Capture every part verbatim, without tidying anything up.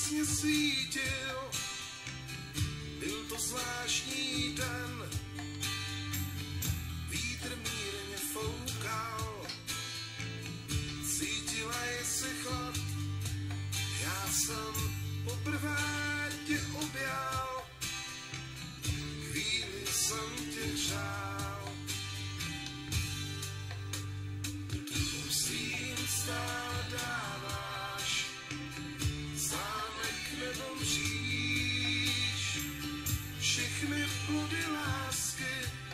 krásně svítil, byl to zvláštní den, vítr mírně foukal, cítila jsi chlad, já jsem poprvé tě objal, chvíli jsem tě hřál. Svým stále dáváš zámek nebo mříž, všechny plody lásky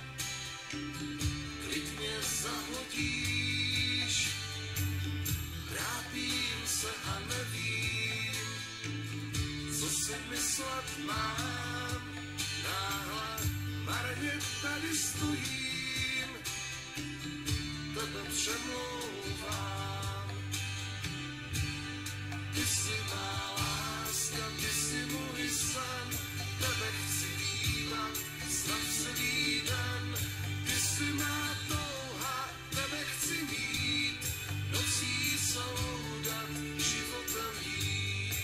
klidně zahodíš. Trápím se a nevím, co si myslet mám, náhle marně tady stojím, tebe přemlouvám. Ty jsi má láska, ty jsi můj sen, tebe chci vídat snad celý den. Ty jsi má touha, tebe chci mít, nocí soudat, životem jít.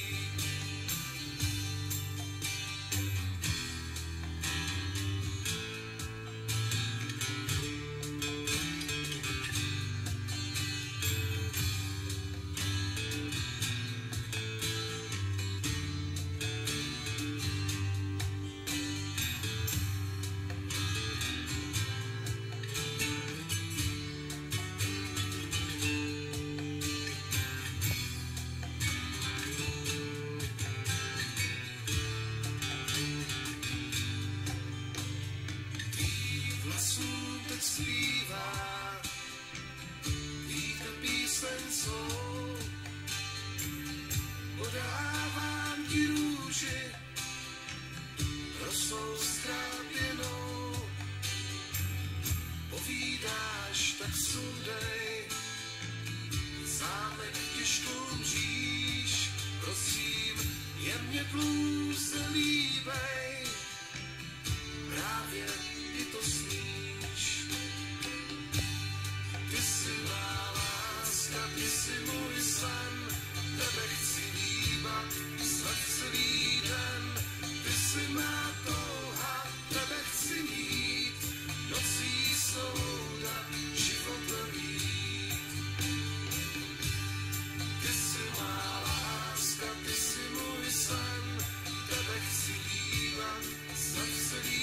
Teď zpívá, vítr píseň svou, podávám ti růži, rosou ztrápěnou, povídáš, tak sundej, zámek těžkou mříž, prosím, jemně tluze líbej, právě ty to sníš. Ty jsi má láska, ty jsi můj sen, tebe chci líbat snad celý den. Ty jsi má touha, tebe chci mít, nocí soudat, životem jít. Ty jsi má láska, ty jsi můj sen, tebe chci líbat snad celý